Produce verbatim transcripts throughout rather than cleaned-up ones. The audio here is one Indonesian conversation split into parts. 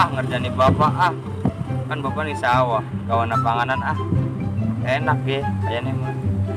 ah ngerjani bapak ah. Kan bapak nih sawah, kawan panganan ah. Enak ya, kayaknya mah.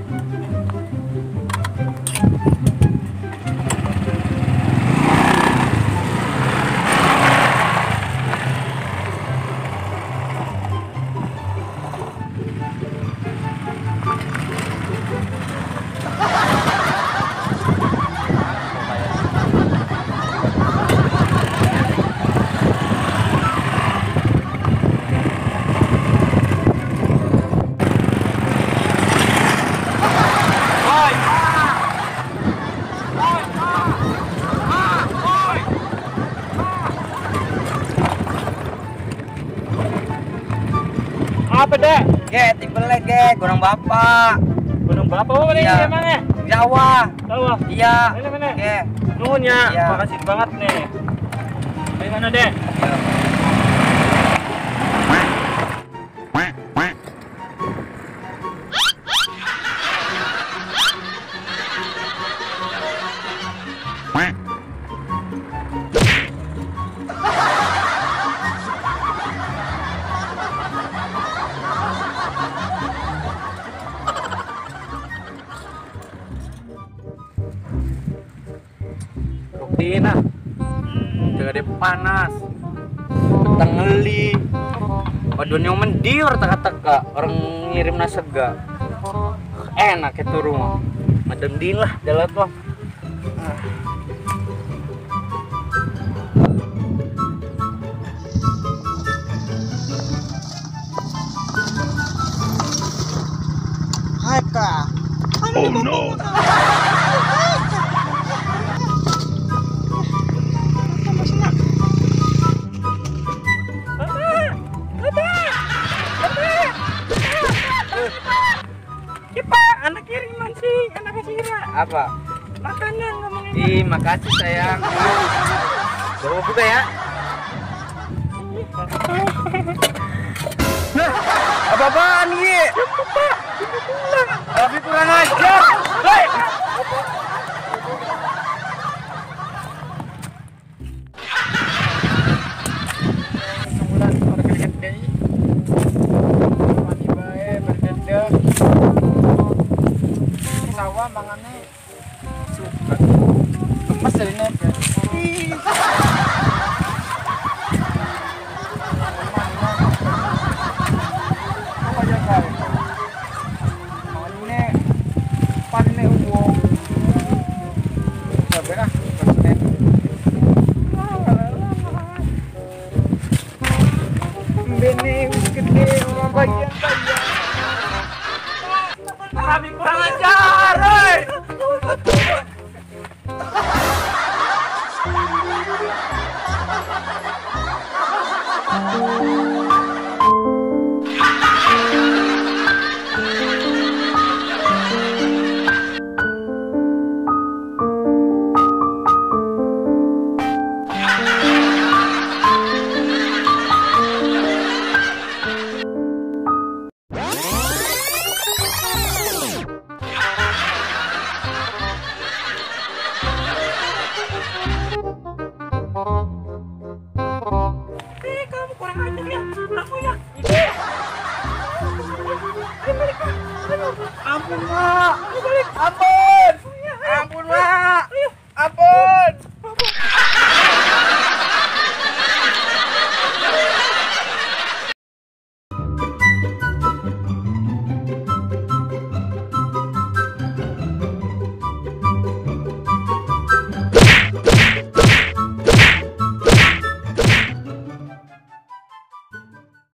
Apa dek? Ge, timbelnya ge, gunung bapak. Gunung Bapak oh, ini Iya. emangnya? Jawa. Jawa. Iya. Ini mana? Ge. Nuhun ya. Iya. Makasih banget nih. Bagaimana dek? Iya. Dina, jangan dia panas, tengeli, Waduh yang mendiur teka-teka orang ngirim nasega. Enak itu rumah. madem din lah, jalan tuh. Haka. Oh no! Kipa, anak kiriman sih, anak Sira. Apa? Makanan ngomongin. Ih, makasih sayang. Bawa buka ya. Nah, apa-apaan Gi? Tapi kurang ajar. Hei! Sebulan orang kerjaan deh. Mati bae berdenda. Sawah mangannya suka. Lemes dari net. Kami kurang ajar, hei! Eh, kamu kurang ajar ya, aku ya. Ayo balik, ayo balik. Ampun mak, ayo balik. Ampun.